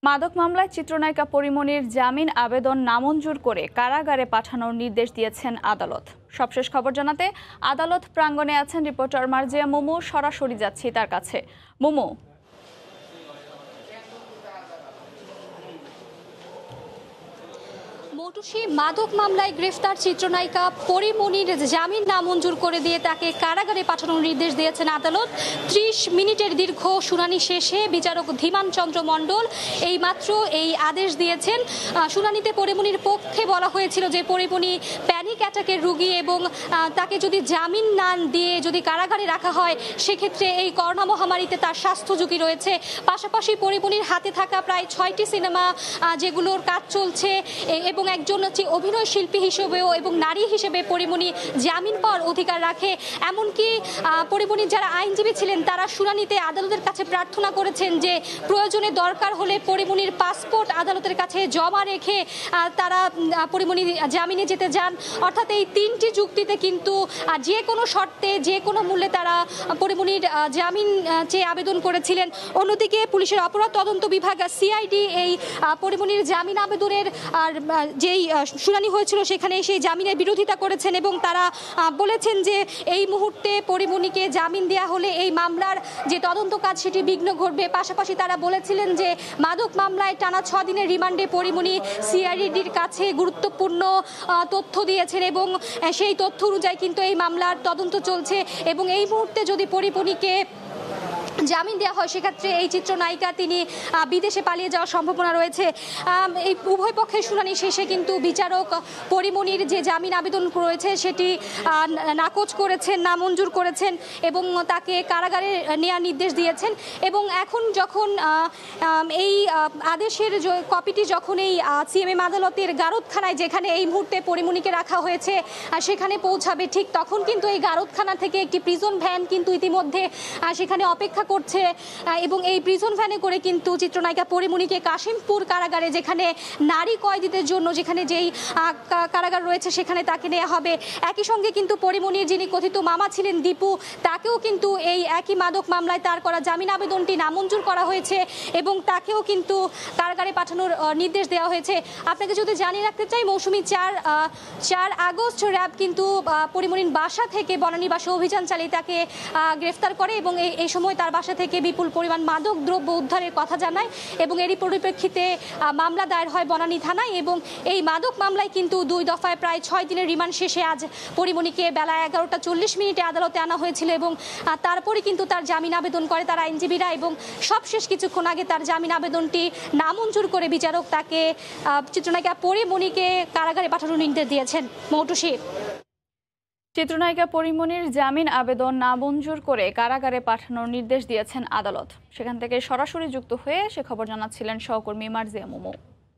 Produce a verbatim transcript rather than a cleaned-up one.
মাদক মামলায় চিত্রনায়িকা পরীমনির জামিন আবেদন নামঞ্জুর করে কারাগারে পাঠানোর নির্দেশ দিয়েছেন আদালত। সবশেষ খবর জানাতে আদালত প্রাঙ্গণে আছেন রিপোর্টার মার্জিয়া মুমু। সরাসরি যাচ্ছি তার কাছে। মুমু, মৌটুসী মাদক মামলায় গ্রেফতার চিত্রনায়িকা পরীমনির জামিন নামঞ্জুর করে দিয়ে তাকে কারাগারে পাঠানোর নির্দেশ দিয়েছেন আদালত। ত্রিশ মিনিটের দীর্ঘ শুনানি শেষে বিচারক ধীমান চন্দ্র মণ্ডল এই মাত্র এই আদেশ দিয়েছেন। শুনানিতে পরীমনির পক্ষে বলা হয়েছিল যে পরীমনি প্যানিক অ্যাটাকের রোগী এবং তাকে যদি জামিন না দিয়ে যদি কারাগারে রাখা হয় সেক্ষেত্রে এই করোনা মহামারীতে তার স্বাস্থ্য ঝুঁকি রয়েছে। পাশাপাশি পরীমনির হাতে থাকা প্রায় ছয়টি সিনেমা যেগুলোর কাজ চলছে এবং একজন হচ্ছে অভিনয় শিল্পী হিসেবেও এবং নারী হিসেবে পরীমনি জামিন পাওয়ার অধিকার রাখে। এমনকি পরীমনির যারা আইনজীবী ছিলেন তারা শুনানিতে আদালতের কাছে প্রার্থনা করেছেন যে প্রয়োজনে দরকার হলে পরীমনির পাসপোর্ট আদালতের কাছে জমা রেখে তারা পরীমনি জামিনে যেতে যান। অর্থাৎ এই তিনটি যুক্তিতে কিন্তু যে কোনো শর্তে যে কোনো মূল্যে তারা পরীমনির জামিন চেয়ে আবেদন করেছিলেন। অন্যদিকে পুলিশের অপরাধ তদন্ত বিভাগ সিআইডি এই পরীমনির জামিন আবেদনের আর যেই শুনানি হয়েছিল সেখানে সেই জামিনের বিরোধিতা করেছেন এবং তারা বলেছেন যে এই মুহূর্তে পরীমনিকে জামিন দেওয়া হলে এই মামলার যে তদন্ত কাজ সেটি বিঘ্ন ঘটবে। পাশাপাশি তারা বলেছিলেন যে মাদক মামলায় টানা ছ দিনের রিমান্ডে পরীমনি সিআইডির কাছে গুরুত্বপূর্ণ তথ্য দিয়েছেন এবং সেই তথ্য অনুযায়ী কিন্তু এই মামলার তদন্ত চলছে এবং এই মুহূর্তে যদি পরীমনিকে জামিন দেওয়া হয় সেক্ষেত্রে এই চিত্রনায়িকা তিনি বিদেশে পালিয়ে যাওয়ার সম্ভাবনা রয়েছে। এই উভয় পক্ষের শুনানি শেষে কিন্তু বিচারক পরীমনির যে জামিন আবেদন রয়েছে সেটি নাকচ করেছেন, নামঞ্জুর করেছেন এবং তাকে কারাগারে নেওয়ার নির্দেশ দিয়েছেন। এবং এখন যখন এই আদেশের কপিটি যখন এই সিএমএম আদালতের গারদখানায় যেখানে এই মুহূর্তে পরীমনিকে রাখা হয়েছে সেখানে পৌঁছাবে, ঠিক তখন কিন্তু এই গারদখানা থেকে একটি প্রিজন ভ্যান কিন্তু ইতিমধ্যে সেখানে অপেক্ষা করছে এবং এই প্রিজন ভ্যানে করে কিন্তু চিত্রনায়িকা পরীমনিকে কাশিমপুর কারাগারে যেখানে নারী কয়েদিদের জন্য যেখানে যেই কারাগার রয়েছে সেখানে তাকে নেওয়া হবে। একই সঙ্গে কিন্তু পরীমনির যিনি কথিত মামা ছিলেন দীপু, তাকেও কিন্তু এই একই মাদক মামলায় তার করা জামিন আবেদনটি নামঞ্জুর করা হয়েছে এবং তাকেও কিন্তু কারাগারে পাঠানোর নির্দেশ দেওয়া হয়েছে। আপনাকে যদি জানিয়ে রাখতে চাই, মৌসুমী চার চার আগস্ট র্যাব কিন্তু পরীমনির বাসা থেকে বনানীবাসে অভিযান চালিয়ে তাকে গ্রেফতার করে এবং এই সময় তার বাসা থেকে বিপুল পরিমাণ মাদক দ্রব্য উদ্ধারের কথা জানায় এবং এরই পরিপ্রেক্ষিতে মামলা দায়ের হয় বনানী থানায় এবং এই মাদক মামলায় কিন্তু দুই দফায় প্রায় ছয় দিনের রিমান্ড শেষে আজ পরীমনিকে বেলা এগারোটা চল্লিশ মিনিটে আদালতে আনা হয়েছিল এবং তারপরে কিন্তু তার জামিন আবেদন করে তার আইনজীবীরা এবং সবশেষ কিছুক্ষণ আগে তার জামিন আবেদনটি নামঞ্জুর করে বিচারক তাকে চিত্রনায়িকা পরীমনিকে কারাগারে পাঠানোর নির্দেশ দিয়েছেন। মৌটুসী, চিত্রনায়িকা পরীমনির জামিন আবেদন নামঞ্জুর করে কারাগারে পাঠানোর নির্দেশ দিয়েছেন আদালত। সেখান থেকে সরাসরি যুক্ত হয়ে সে খবর জানাচ্ছিলেন সহকর্মী মার্জিয়া মুমু।